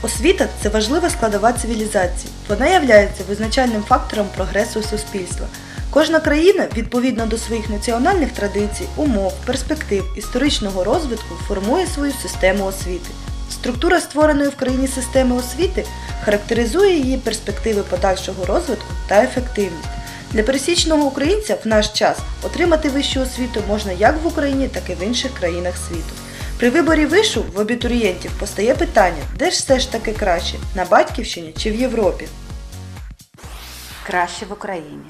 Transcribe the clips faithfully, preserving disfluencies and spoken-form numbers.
Освіта – це важлива складова цивілізації. Вона являється визначальним фактором прогресу суспільства. Кожна країна, відповідно до своїх національних традицій, умов, перспектив, історичного розвитку, формує свою систему освіти. Структура створеної в країні системи освіти характеризує її перспективи подальшого розвитку та ефективність. Для пересічного українця в наш час отримати вищу освіту можна як в Україні, так і в інших країнах світу. При виборі вишу в абітурієнтів постає питання, де ж все ж таки краще – на Батьківщині чи в Європі? Краще в Україні.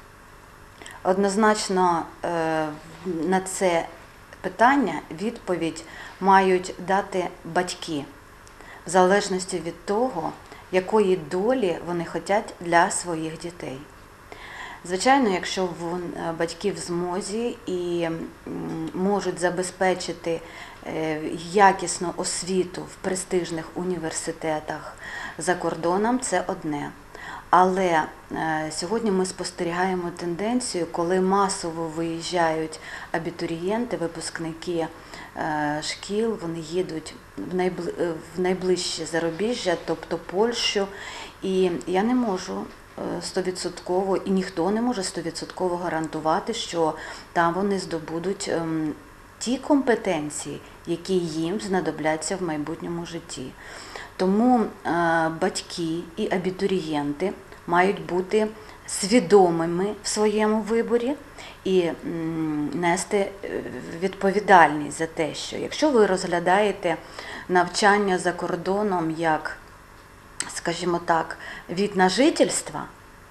Однозначно на це питання відповідь мають дати батьки, в залежності від того, якої долі вони хочуть для своїх дітей. Звичайно, якщо батьки в змозі і можуть забезпечити якісну освіту в престижних університетах за кордоном, це одне. Але сьогодні ми спостерігаємо тенденцію, коли масово виїжджають абітурієнти, випускники шкіл, вони їдуть в найближче зарубіжжя, тобто Польщу, і я не можу стовідсотково, і ніхто не може стовідсотково гарантувати, що там вони здобудуть ті компетенції, які їм знадобляться в майбутньому житті. Тому батьки і абітурієнти мають бути свідомими в своєму виборі і нести відповідальність за те, що якщо ви розглядаєте навчання за кордоном як, скажімо так, від на жительства,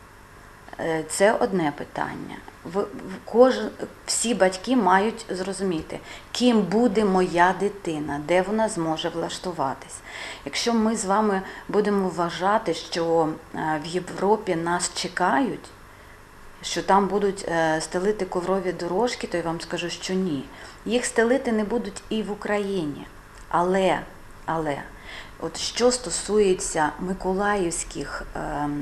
це одне питання. Кожен, всі батьки мають зрозуміти, ким буде моя дитина, де вона зможе влаштуватись. Якщо ми з вами будемо вважати, що в Європі нас чекають, що там будуть стелити коврові дорожки, то я вам скажу, що ні. Їх стелити не будуть і в Україні. Але, але, от що стосується миколаївських е,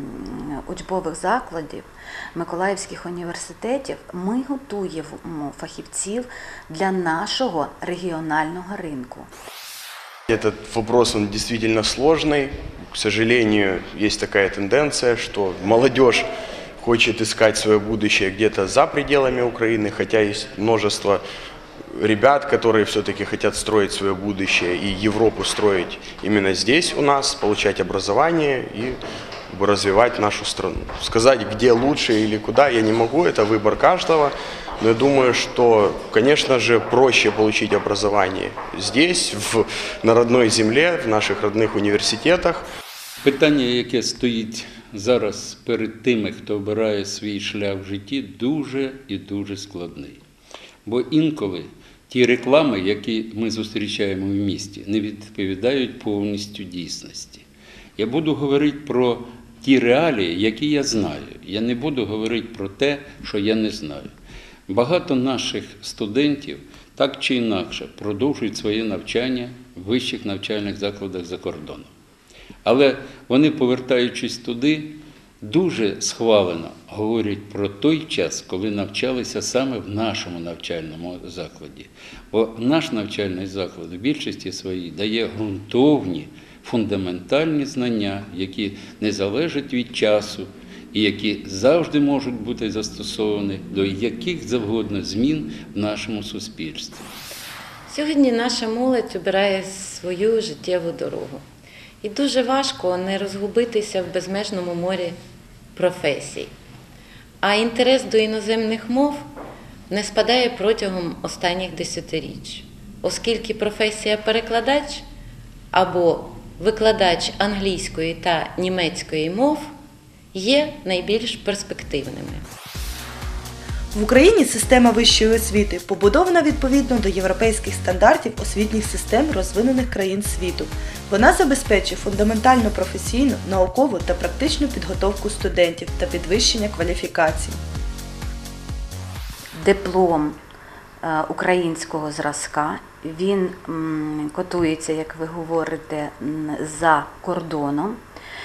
учбових закладів, миколаївських університетів, ми готуємо фахівців для нашого регіонального ринку. Этот вопрос, он действительно сложный. К сожалению, есть такая тенденция, что молодежь хочет искать свое будущее где-то за пределами Украины, хотя есть множество ребят, которые все-таки хотят строить свое будущее и Европу строить именно здесь у нас, получать образование и развивать нашу страну. Сказать, где лучше или куда, я не могу, это выбор каждого. Но я думаю, что, конечно же, проще получить образование здесь, в, на родной земле, в наших родных університетах. Питання, яке стоїть зараз перед тими, хто обирає свій шлях в житті, дуже і дуже складний. Бо інколи ті реклами, які ми зустрічаємо в місті, не відповідають повністю дійсності. Я буду говорити про ті реалії, які я знаю. Я не буду говорити про те, що я не знаю. Багато наших студентів так чи інакше продовжують своє навчання в вищих навчальних закладах за кордоном. Але вони, повертаючись туди, дуже схвалено говорять про той час, коли навчалися саме в нашому навчальному закладі. Бо наш навчальний заклад в більшості своїй дає ґрунтовні, фундаментальні знання, які не залежать від часу і які завжди можуть бути застосовані до яких завгодно змін в нашому суспільстві. Сьогодні наша молодь обирає свою життєву дорогу. І дуже важко не розгубитися в безмежному морі професій. А інтерес до іноземних мов не спадає протягом останніх десятиріч, оскільки професія перекладач або викладач англійської та німецької мов є найбільш перспективними. В Україні система вищої освіти побудована відповідно до європейських стандартів освітніх систем розвинених країн світу. Вона забезпечує фундаментальну професійну, наукову та практичну підготовку студентів та підвищення кваліфікацій. Диплом українського зразка, він котується, як ви говорите, за кордоном.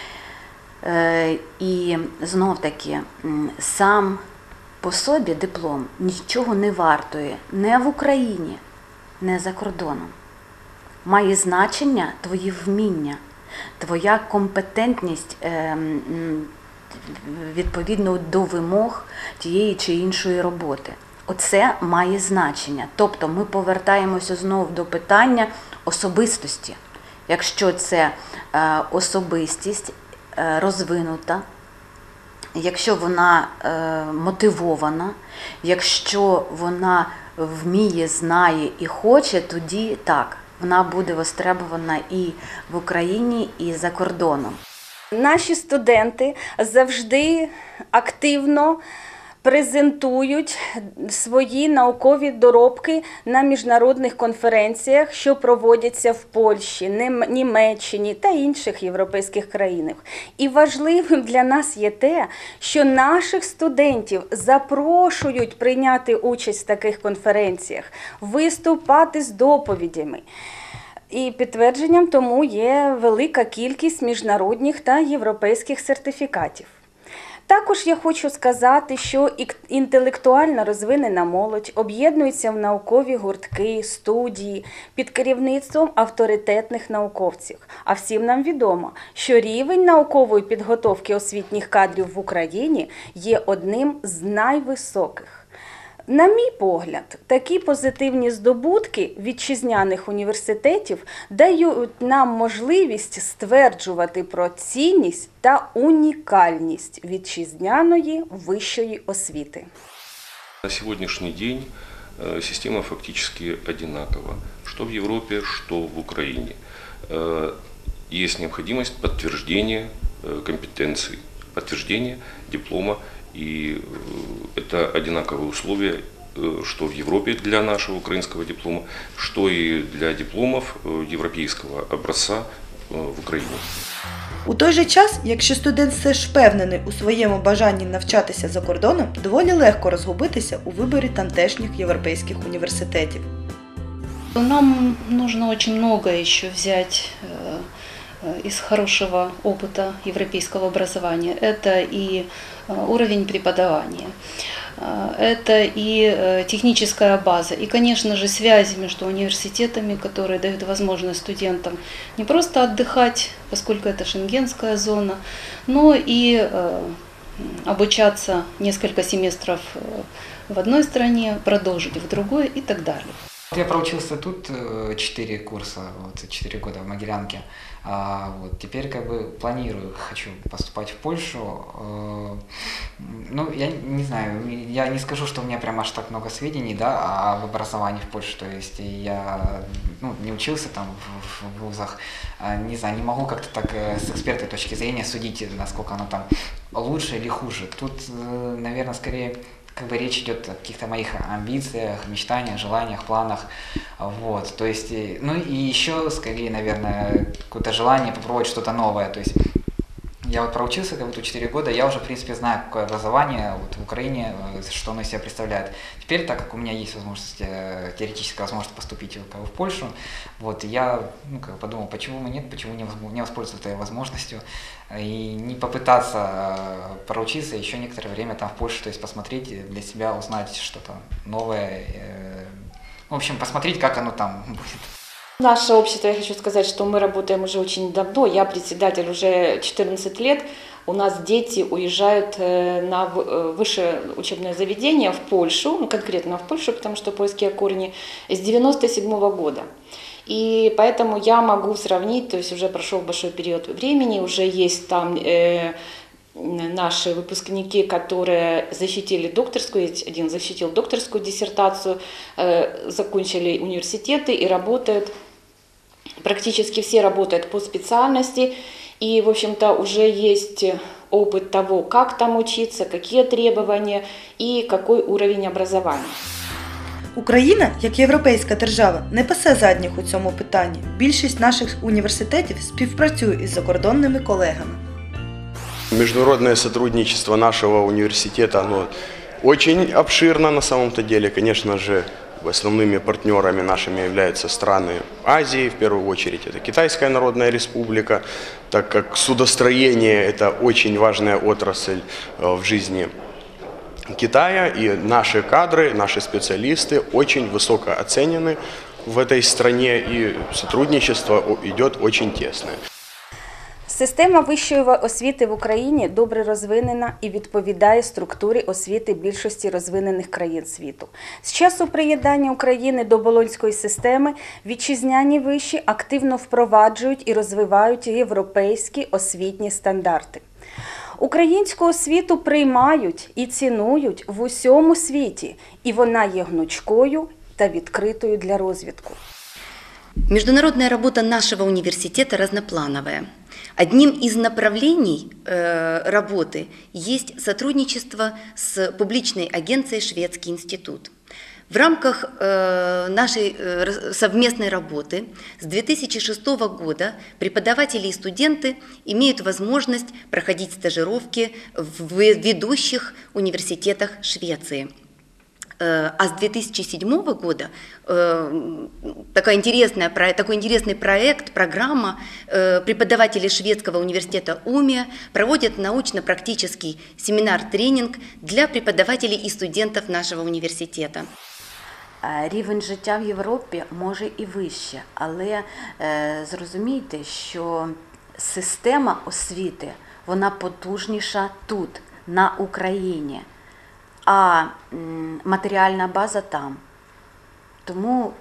І знов-таки сам по собі диплом нічого не вартує не в Україні, не за кордоном. Має значення твої вміння, твоя компетентність ем, відповідно до вимог тієї чи іншої роботи. Оце має значення. Тобто ми повертаємося знову до питання особистості. Якщо це е, особистість е, розвинута, якщо вона е, мотивована, якщо вона вміє, знає і хоче, тоді так, вона буде востребована і в Україні, і за кордоном. Наші студенти завжди активно презентують свої наукові доробки на міжнародних конференціях, що проводяться в Польщі, Німеччині та інших європейських країнах. І важливим для нас є те, що наших студентів запрошують прийняти участь в таких конференціях, виступати з доповідями. І підтвердженням тому є велика кількість міжнародних та європейських сертифікатів. Також я хочу сказати, що інтелектуально розвинена молодь об'єднується в наукові гуртки, студії під керівництвом авторитетних науковців. А всім нам відомо, що рівень наукової підготовки освітніх кадрів в Україні є одним з найвисоких. На мій погляд, такі позитивні здобутки вітчизняних університетів дають нам можливість стверджувати про цінність та унікальність вітчизняної вищої освіти. На сегодняшний день система фактически одинакова, что в Европе, что в Украине. Есть необходимость подтверждения компетенций, подтверждения диплома. И это одинаковые условия, что в Европе для нашего украинского диплома, что и для дипломов европейского образца в Україні. У той же час, якщо студент все ж впевнений у своєму бажанні навчатися за кордоном, доволі легко розгубитися у виборі тамтешніх європейських університетів. Нам нужно очень много еще взять из хорошего опыта европейского образования. Это и уровень преподавания, это и техническая база, и, конечно же, связи между университетами, которые дают возможность студентам не просто отдыхать, поскольку это шенгенская зона, но и обучаться несколько семестров в одной стране, продолжить в другой и так далее. Я проучился тут четыре курса, вот, четыре года в Могилянке. А, вот, теперь как бы планирую, хочу поступать в Польшу. Ну, я не знаю, я не скажу, что у меня прям аж так много сведений, да, об образовании в Польше. То есть я ну, не учился там в, в вузах, не знаю, не могу как-то так с экспертной точки зрения судить, насколько оно там лучше или хуже. Тут, наверное, скорее... Как бы речь идет о каких-то моих амбициях, мечтаниях, желаниях, планах, вот, то есть, ну и еще, скорее, наверное, какое-то желание попробовать что-то новое, то есть, я вот проучился как бы тут четыре года, я уже, в принципе, знаю, какое образование вот, в Украине, что оно из себя представляет. Теперь, так как у меня есть возможность, теоретическая возможность поступить как бы, в Польшу, вот, я ну, как бы подумал, почему бы нет, почему не воспользоваться этой возможностью и не попытаться проучиться еще некоторое время там в Польше, то есть посмотреть для себя, узнать что-то новое, в общем, посмотреть, как оно там будет. Наше общество, я хочу сказать, что мы работаем уже очень давно. Я председатель уже четырнадцать лет. У нас дети уезжают на высшее учебное заведение в Польшу, ну конкретно в Польшу, потому что польские корни, с девяносто седьмого года. И поэтому я могу сравнить, то есть уже прошел большой период времени, уже есть там э, наши выпускники, которые защитили докторскую, один защитил докторскую диссертацию, э, закончили университеты и работают. Практически все работают по специальности, и, в общем-то, уже есть опыт того, как там учиться, какие требования и какой уровень образования. Україна, як європейська держава, не пасе задніх у цьому питанні. Більшість наших університетів співпрацює із закордонними колегами. Международное сотрудничество нашего университета, оно очень обширно на самом-то деле, конечно же. Основными партнерами нашими являются страны Азии, в первую очередь это Китайская Народная Республика, так как судостроение – это очень важная отрасль в жизни Китая, и наши кадры, наши специалисты очень высоко оценены в этой стране, и сотрудничество идет очень тесное. Система вищої освіти в Україні добре розвинена і відповідає структурі освіти більшості розвинених країн світу. З часу приєднання України до Болонської системи вітчизняні виші активно впроваджують і розвивають європейські освітні стандарти. Українську освіту приймають і цінують в усьому світі, і вона є гнучкою та відкритою для розвитку. Международная работа нашего университета разноплановая. Одним из направлений э, работы есть сотрудничество с публичной агенцией «Шведский институт». В рамках э, нашей э, совместной работы с две тысячи шестого года преподаватели и студенты имеют возможность проходить стажировки в ведущих университетах Швеции. А с две тысячи седьмого года э, такая интересная, такой интересный проект, программа, э, преподаватели шведского университета УМИ проводят научно-практический семинар-тренинг для преподавателей и студентов нашего университета. Рівень життя в Європі може і вище, але е, зрозумійте, що система освіти, вона потужніша тут, на Україні. А матеріальна база там. Тому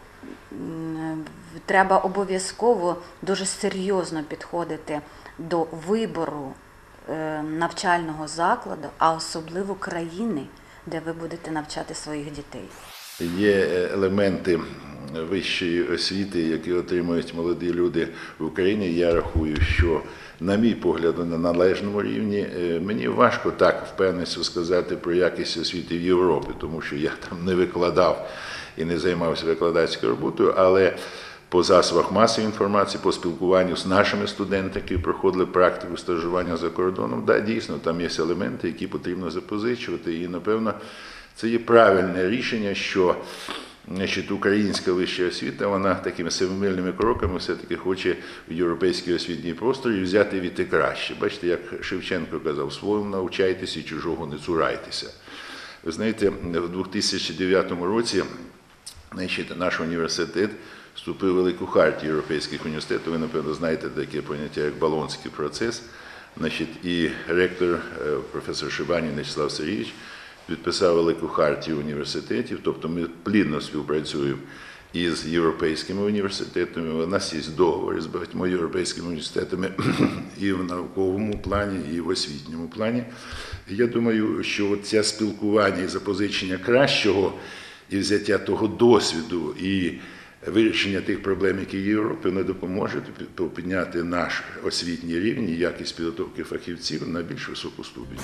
треба обов'язково дуже серйозно підходити до вибору навчального закладу, а особливо країни, де ви будете навчати своїх дітей. Є елементи вищої освіти, які отримують молоді люди в Україні. Я рахую, що, на мій погляд, на належному рівні. Мені важко так впевнено сказати про якість освіти в Європі, тому що я там не викладав і не займався викладацькою роботою, але по засобах масової інформації, по спілкуванню з нашими студентами, які проходили практику стажування за кордоном, да, дійсно, там є елементи, які потрібно запозичувати, і, напевно, це є правильне рішення, що значить, українська вища освіта, вона такими семимильними кроками все-таки хоче в європейський освітній простор і взяти від і краще. Бачите, як Шевченко казав, своєму навчайтесь і чужого не цурайтеся. Ви знаєте, в дві тисячі дев'ятому році значить, наш університет вступив у велику хартію європейських університетів. Ви, напевно, знаєте таке поняття, як Болонський процес. Значить, і ректор, професор Шибанін Вячеслав Сергійович, підписав велику хартію університетів, тобто ми плідно співпрацюємо із європейськими університетами. У нас є договори з багатьма європейськими університетами і в науковому плані, і в освітньому плані. І я думаю, що це спілкування і запозичення кращого, і взяття того досвіду, і вирішення тих проблем, які є в Європі, не допоможе підняти наш освітній рівень і якість підготовки фахівців на більш високу ступінь.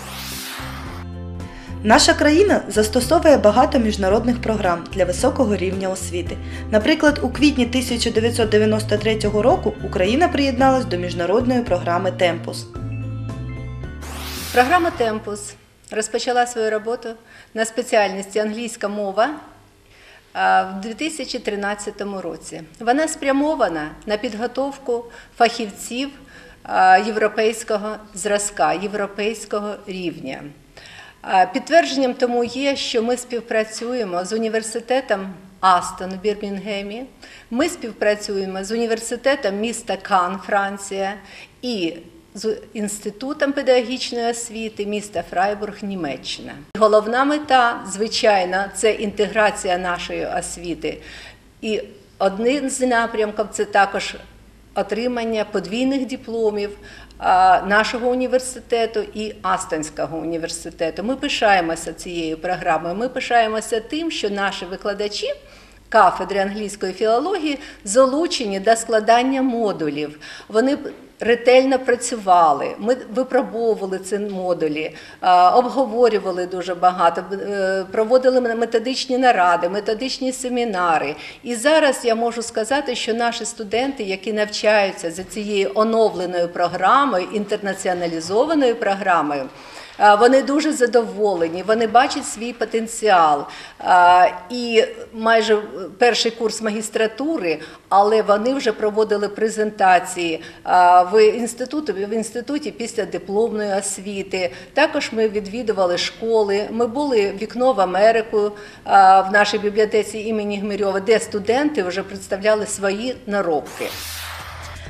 Наша країна застосовує багато міжнародних програм для високого рівня освіти. Наприклад, у квітні тисяча дев'ятсот дев'яносто третього року Україна приєдналась до міжнародної програми «Темпус». Програма «Темпус» розпочала свою роботу на спеціальності англійська мова в дві тисячі тринадцятому році. Вона спрямована на підготовку фахівців європейського зразка, європейського рівня. Підтвердженням тому є, що ми співпрацюємо з університетом Астон у Бірмінгемі, ми співпрацюємо з університетом міста Кан, Франція, і з Інститутом педагогічної освіти міста Фрайбург, Німеччина. Головна мета, звичайно, це інтеграція нашої освіти. І одним з напрямків – це також отримання подвійних дипломів нашого університету і Астонського університету. Ми пишаємося цією програмою, ми пишаємося тим, що наші викладачі кафедри англійської філології залучені до складання модулів. Вони ретельно працювали, ми випробовували ці модулі, обговорювали дуже багато, проводили методичні наради, методичні семінари. І зараз я можу сказати, що наші студенти, які навчаються за цією оновленою програмою, інтернаціоналізованою програмою, вони дуже задоволені, вони бачать свій потенціал. І майже перший курс магістратури, але вони вже проводили презентації в інституті, в інституті після дипломної освіти. Також ми відвідували школи, ми були «Вікно в Америку» в нашій бібліотеці імені Гмирьова, де студенти вже представляли свої наробки.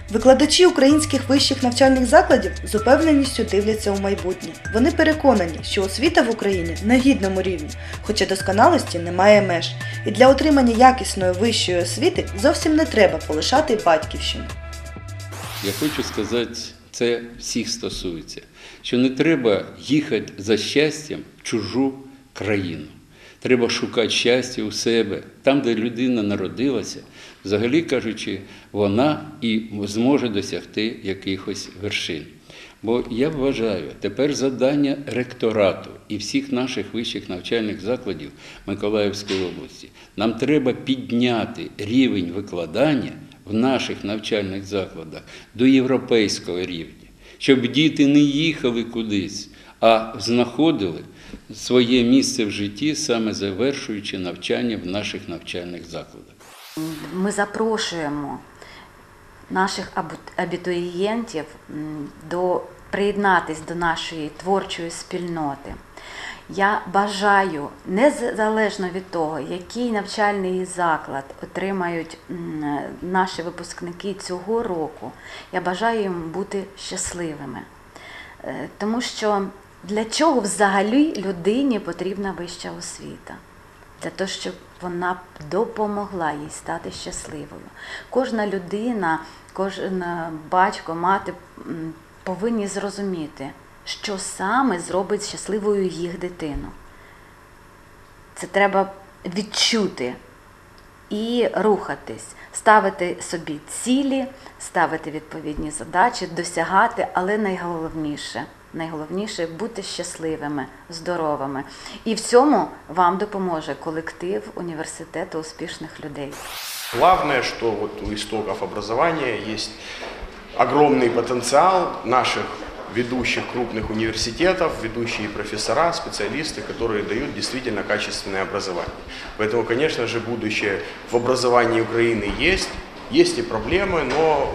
Викладачі українських вищих навчальних закладів з упевненістю дивляться у майбутнє. Вони переконані, що освіта в Україні на гідному рівні, хоча досконалості немає меж. І для отримання якісної вищої освіти зовсім не треба полишати батьківщину. Я хочу сказати, це всіх стосується, що не треба їхати за щастям в чужу країну. Треба шукати щастя у себе, там, де людина народилася, взагалі кажучи, вона і зможе досягти якихось вершин. Бо я вважаю, тепер завдання ректорату і всіх наших вищих навчальних закладів Миколаївської області. Нам треба підняти рівень викладання в наших навчальних закладах до європейського рівня, щоб діти не їхали кудись, а знаходили своє місце в житті, саме завершуючи навчання в наших навчальних закладах. Ми запрошуємо наших абітурієнтів до приєднатись до нашої творчої спільноти. Я бажаю, незалежно від того, який навчальний заклад отримають наші випускники цього року, я бажаю їм бути щасливими. Тому що для чого взагалі людині потрібна вища освіта? Для того, щоб вона допомогла їй стати щасливою. Кожна людина, кожен батько, мати повинні зрозуміти, що саме зробить щасливою їх дитину. Це треба відчути і рухатись, ставити собі цілі, ставити відповідні задачі, досягати, але найголовніше, найголовніше – бути щасливими, здоровими. І в цьому вам допоможе колектив університету успішних людей. Главное, что вот у истоков образования есть огромный потенциал наших ведущих крупных университетов, ведущие профессора, специалисты, которые дают действительно качественное образование. Поэтому, конечно же, будущее в образовании Украины есть. Есть и проблемы, но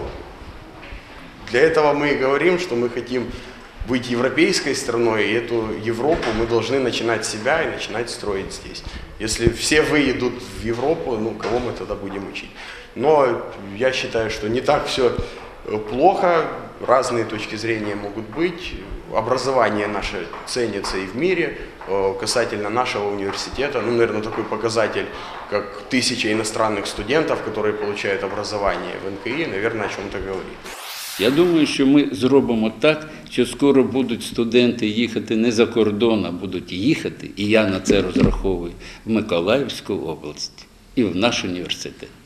для этого мы и говорим, что мы хотим быть европейской страной, и эту Европу мы должны начинать с себя и начинать строить здесь. Если все выедут в Европу, ну кого мы тогда будем учить? Но я считаю, что не так все плохо, разные точки зрения могут быть. Образование наше ценится и в мире. Касательно нашего университета, ну, наверное, такой показатель, как тысяча иностранных студентов, которые получают образование в эн ка і, наверное, о чем-то говорит. Я думаю, що ми зробимо так, що скоро будуть студенти їхати не за кордон, а будуть їхати, і я на це розраховую, в Миколаївську область і в наш університет.